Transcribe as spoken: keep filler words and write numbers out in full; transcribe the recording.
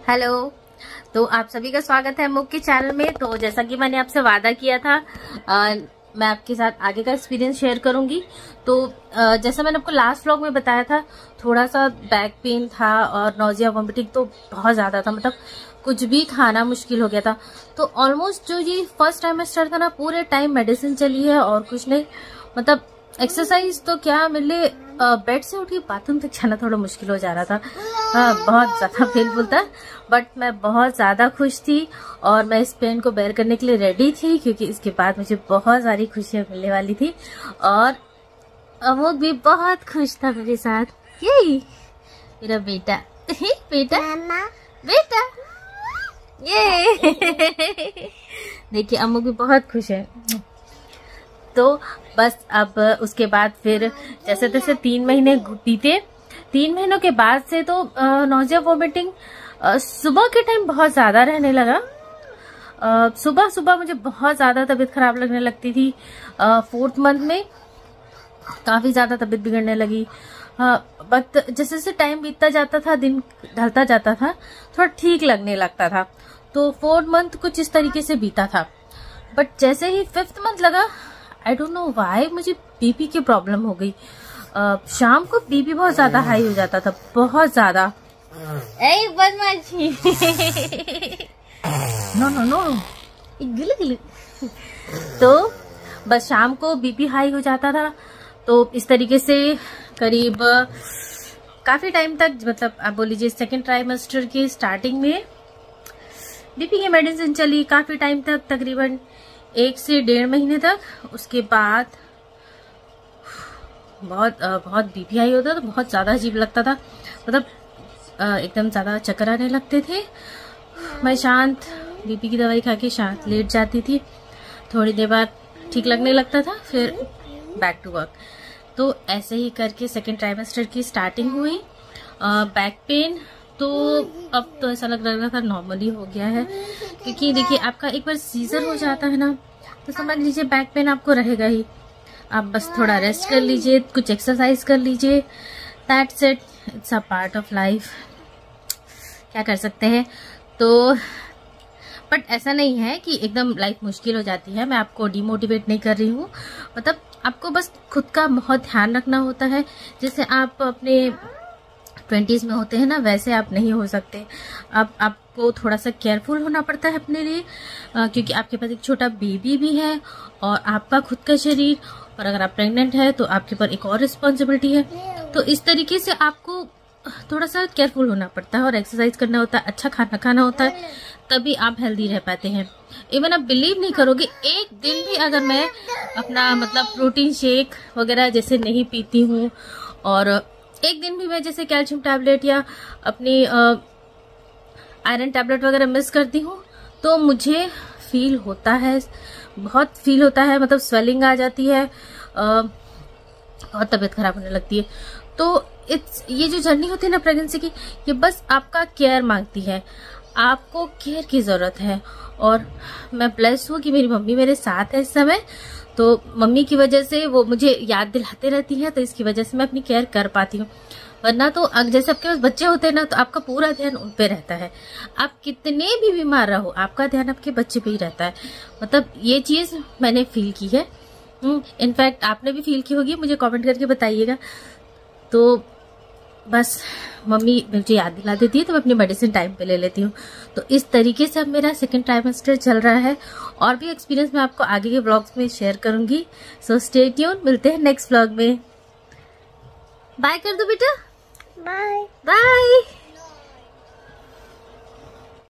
Hello, तो आप सभी का स्वागत है मुक के चैनल में। तो जैसा कि मैंने आपसे वादा किया था, आ, मैं आपके साथ आगे का एक्सपीरियंस शेयर करूंगी। तो आ, जैसा मैंने आपको लास्ट व्लॉग में बताया था, थोड़ा सा बैक पेन था और नोजिया वॉमिटिंग तो बहुत ज्यादा था, मतलब कुछ भी खाना मुश्किल हो गया था। तो ऑलमोस्ट जो ये फर्स्ट टाइमेस्टर था ना, पूरे टाइम मेडिसिन चली है और कुछ नहीं, मतलब एक्सरसाइज तो क्या, मेरे बेड से उठी बाथरूम तक जाना थोड़ा मुश्किल हो जा रहा था। आ, बहुत ज्यादा पेनफुल था, बट मैं बहुत ज्यादा खुश थी और मैं इस पेन को बेयर करने के लिए रेडी थी, क्योंकि इसके बाद मुझे बहुत सारी खुशियां मिलने वाली थी। और अमोक भी बहुत खुश था मेरे साथ। यही मेरा बेटा बेटा बेटा ये देखिए, अमोक भी बहुत खुश है। तो बस अब उसके बाद फिर जैसे तैसे तीन महीने बीते। तीन महीनों के बाद से तो नोजिया वोमिटिंग सुबह के टाइम बहुत ज्यादा रहने लगा। सुबह सुबह मुझे बहुत ज्यादा तबीयत खराब लगने लगती थी। फोर्थ मंथ में काफी ज्यादा तबीयत बिगड़ने लगी। बट जैसे जैसे टाइम बीतता जाता था, दिन ढलता जाता था, थोड़ा ठीक लगने लगता था। तो फोर्थ मंथ कुछ इस तरीके से बीता था। बट जैसे ही फिफ्थ मंथ लगा, आई डोंट नो व्हाई, मुझे बीपी की प्रॉब्लम हो गई। uh, शाम को बीपी बहुत ज्यादा हाई हो जाता था, बहुत ज्यादा। ए बदमाशी नो नो नो गिले गिले। तो बस शाम को बीपी हाई हो जाता था। तो इस तरीके से करीब काफी टाइम तक, मतलब आप बोल लीजिए सेकेंड ट्राइमेस्टर के स्टार्टिंग में बीपी की मेडिसिन चली काफी टाइम तक, तकरीबन एक से डेढ़ महीने तक। उसके बाद बहुत बहुत बीपी हाई होता था, बहुत ज्यादा अजीब लगता था, मतलब एकदम ज्यादा चक्कर आने लगते थे। मैं शांत बीपी की दवाई खा के शांत लेट जाती थी। थोड़ी देर बाद ठीक लगने लगता था, फिर बैक टू वर्क। तो ऐसे ही करके सेकेंड ट्राइमेस्टर की स्टार्टिंग हुई। बैक पेन तो अब तो ऐसा लग रहा था नॉर्मली हो गया है, क्योंकि देखिए आपका एक बार सीजर हो जाता है ना, तो समझ लीजिए बैक पेन आपको रहेगा ही। आप बस थोड़ा रेस्ट कर लीजिए, कुछ एक्सरसाइज कर लीजिए, that's it, it's a part of life. क्या कर सकते हैं। तो बट ऐसा नहीं है कि एकदम लाइफ मुश्किल हो जाती है। मैं आपको डिमोटिवेट नहीं कर रही हूँ, मतलब आपको बस खुद का बहुत ध्यान रखना होता है। जैसे आप अपने ट्वेंटीज में होते हैं ना, वैसे आप नहीं हो सकते। अब आपको थोड़ा सा केयरफुल होना पड़ता है अपने लिए, क्योंकि आपके पास एक छोटा बेबी भी है और आपका खुद का शरीर, और अगर आप प्रेग्नेंट है तो आपके ऊपर एक और रिस्पॉन्सिबिलिटी है। तो इस तरीके से आपको थोड़ा सा केयरफुल होना पड़ता है और एक्सरसाइज करना होता है, अच्छा खाना खाना होता है, तभी आप हेल्दी रह पाते हैं। इवन आप बिलीव नहीं करोगे, एक दिन भी अगर मैं अपना मतलब प्रोटीन शेक वगैरह जैसे नहीं पीती हूँ, और एक दिन भी मैं जैसे कैल्शियम टैबलेट या अपनी आयरन टैबलेट वगैरह मिस करती हूँ, तो मुझे फील होता है, बहुत फील होता है, मतलब स्वेलिंग आ जाती है आ, और तबीयत खराब होने लगती है। तो इट्स ये जो जर्नी होती है ना प्रेगनेंसी की, ये बस आपका केयर मांगती है, आपको केयर की जरूरत है। और मैं ब्लेस हूँ कि मेरी मम्मी मेरे साथ है इस समय। तो मम्मी की वजह से वो मुझे याद दिलाते रहती है, तो इसकी वजह से मैं अपनी केयर कर पाती हूँ। वरना तो जैसे आपके पास बच्चे होते हैं ना, तो आपका पूरा ध्यान उन पे रहता है। आप कितने भी बीमार रहो, आपका ध्यान आपके बच्चे पे ही रहता है। मतलब ये चीज मैंने फील की है। इनफैक्ट आपने भी फील की होगी, मुझे कमेंट करके बताइएगा। तो बस मम्मी मुझे याद दिला देती है, तो मैं अपनी मेडिसिन टाइम पे ले लेती हूँ। तो इस तरीके से अब मेरा सेकेंड ट्राइमेस्टर चल रहा है, और भी एक्सपीरियंस मैं आपको आगे के व्लॉग्स में शेयर करूंगी। सो स्टे ट्यून, मिलते हैं नेक्स्ट व्लॉग में। बाय कर दो बेटा, बाय बाय।